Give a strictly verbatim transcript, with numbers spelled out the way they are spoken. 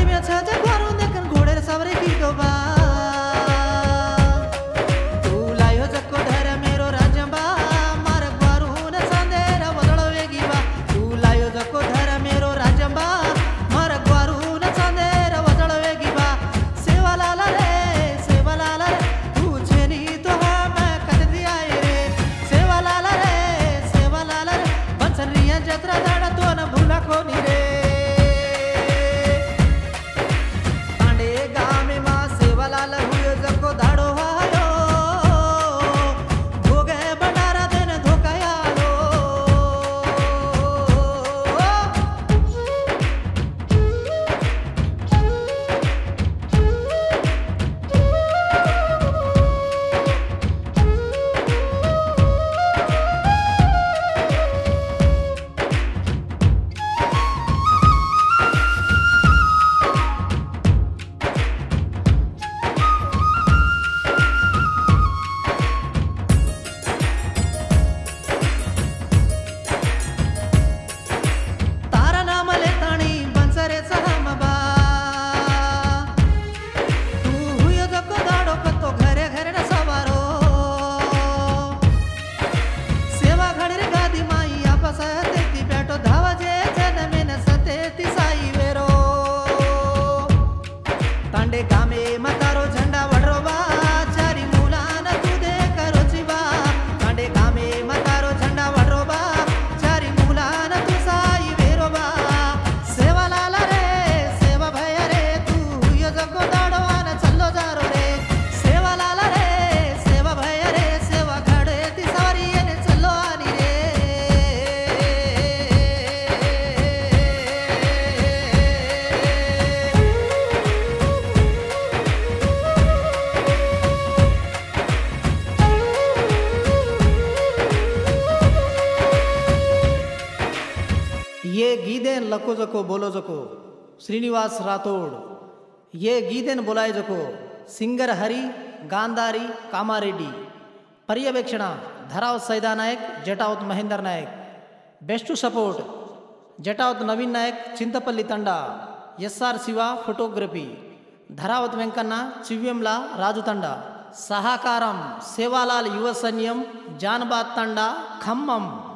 में छाजा ग्वारू देखन घोड़े सवरे की गोबा तू लायो जको धर मेरो राजंबा मार ग्वारू न संदेरा वदळो वेगीवा तू लायो जको धर मेरो राजंबा मार ग्वारू न संदेरा वदळो वेगीवा सेवा लाला रे सेवा लाला रे तू छेनी तो हा मैं कर दिया रे सेवा लाला रे सेवा लाला रे बंसरिया जत्रा दाड़ा तो न भूला कोनी रे ये गीदेन लको जको बोलो जको श्रीनिवास राठोड ये गीदेन बोलाय जको सिंगर हरी गांधारी कामारेड्डी पर्यवेक्षण Dharavath Saida Naik Jatavath Mahender Naik best support Jatavath Naveen Naik Chintapalli Tanda SR Shiva photography Dharavath Venkanna Chivvemla Raju Tanda सहाकारम सेवालाल युव सैन्यम जानबाद तंडा खम्मम।